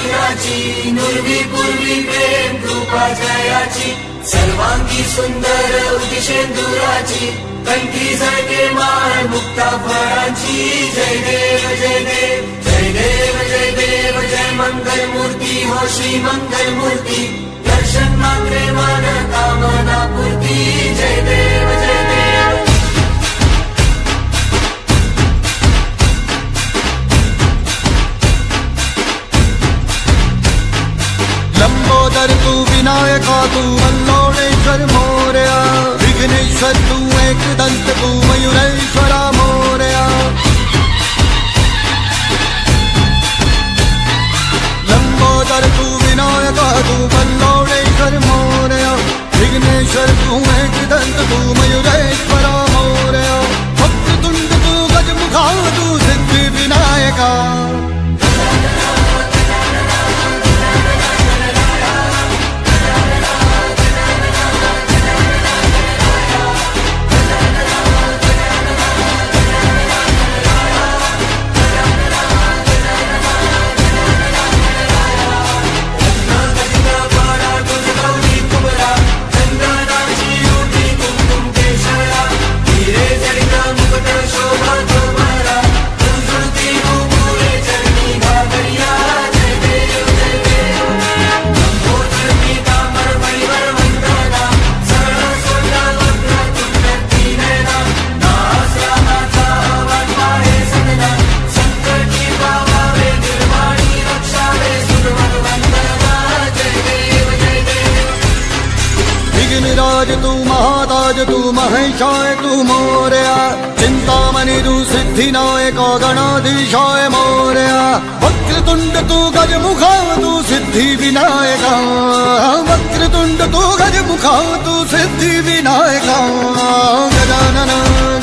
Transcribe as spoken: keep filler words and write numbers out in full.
वीणाची नुर्वी पूर्वी प्रेम कृपा जयाची सर्वांगी सुंदर उदिशेंदुराची कंठी झळके माळ मुक्ता फळांची जय देव जय देव जय देव जय देव जय मंगल मूर्ती हो श्री मंगल मूर्ती दर्शन मात्रे मान कामना पूर्ती जय देव जय देव। लंबोदर तू विनायका तू मल्लोणेश्वर मोरया विघ्नेश्वर तू एक दंत तू मयूरेश्वरा मोरया। लंबोदर तू विनायका तू मल्लोणेश्वर मोरया विघ्नेश्वर तू एक दंत तू मयूरेश्वरा मोरया। वक्रतुंड तू गजमुखा तू सिद्धि विनायका तू महाताज तू महेशाय तू मोरया चिंतामणि तू सिद्धिनायक गणाधीशाय मोरया। वक्रतुंड तू गजमुखा तू सिद्धि विनायका वक्रतुंड तू गजमुखा तू सिद्धि विनायका गजानन